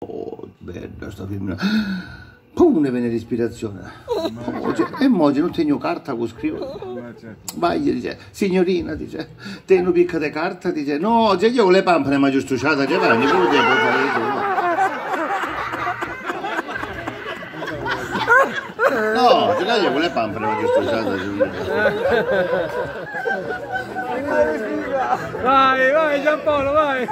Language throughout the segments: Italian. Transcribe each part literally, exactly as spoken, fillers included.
Oh, bella sta femmina. Pum, ne viene l'ispirazione. E mo non tengo carta con scrivo. Vai, dice, signorina, dice, tengo picca di carta, dice, no, dice, io con le pampane mi ho giustuciata, già vanno, pure tempo fare no, ce l'ho io con le pampane mi ho giustuciata. Vai, vai Giampaolo, vai!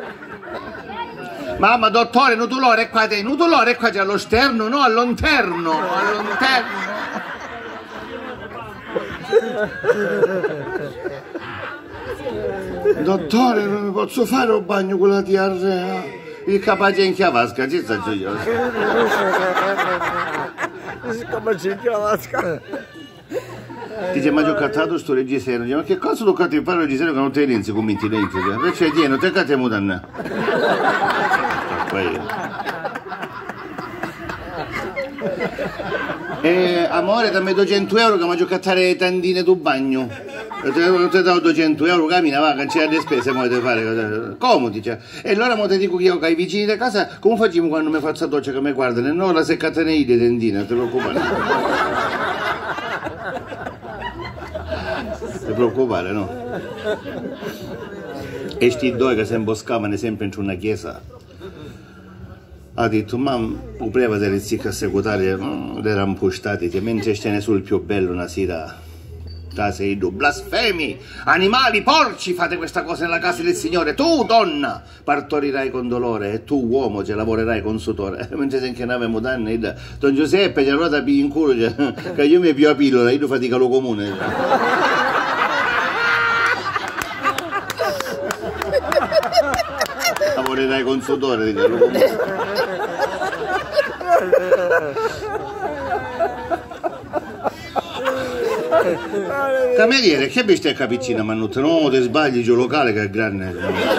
Mamma, dottore, il dolore è qua, il dolore è qua, c'è allo sterno, no, all'interno, all'interno. Dottore, non mi posso fare un bagno con la diarrea? Il capace in chiavasca, ci sta io. Il capace in chiavasca. Dice, ma ti ho cattato sto reggiseno, dice, ma che cosa ti ho cattato fare il reggiseno che non ti rinzi commenti dentro? Perché tieni, non ti catti a mutanna. E amore, dammi duecento euro che mi faccio cattare tandine tu bagno. Non ti do duecento euro, cammina, va, cancella le spese, mo te fare. Comodi, cioè. E allora mo ti dico io che ai vicini di casa, come facciamo quando mi faccio la doccia che mi guardano? No, la seccata nei le tendine, non ti preoccupare. Non ti preoccupare, no? E sti due che si imboscavano sempre in una chiesa. Ha detto, ma il preva delle zicche assecutarie erano impostati, che mentre stene sul più bello una sera, da sei tu, blasfemi, animali, porci, fate questa cosa nella casa del Signore, tu donna partorirai con dolore e tu uomo ci lavorerai con sudore. Mentre se inchinavamo danni, Don Giuseppe ci ha ruota in culo, che io mi più a pillola, io fatica lo comune. Lavorerai con sudore, diciamo. Cameriere, che bistecca piccina mannuta? No, ti sbagli, gio locale che è grande.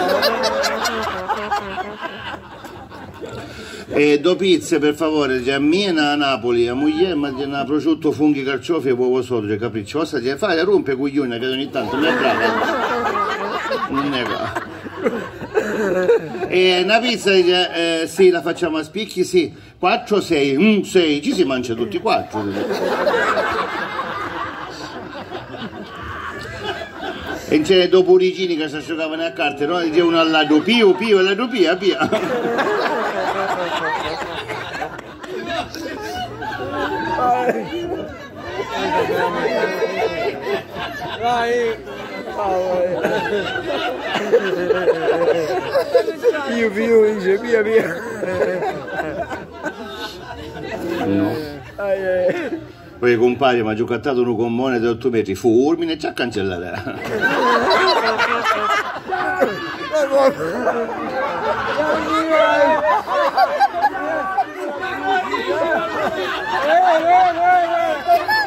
E due pizze per favore, cioè, a mia a Napoli, a moglie, ma di una prosciutto, funghi, carciofi e uovo sodo, cioè, capricciosa, cioè, fai, rompe coglione che ogni tanto non è brava. Non è brava. E una pizza dice, eh, sì, la facciamo a spicchi, sì, quattro, sei, mm, sei, ci si mangia tutti e quattro. E c'è due puricini che si asciugavano a carte, no? Dice uno al lato, pio, pio, e l'altro pia, pia. Vai! Pio, pio, dice, via, via. No. Poi compagno mi ha giocato un gommone di otto metri, fulmine e già cancellata.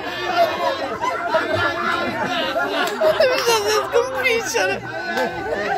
Mi sta sconfìccere.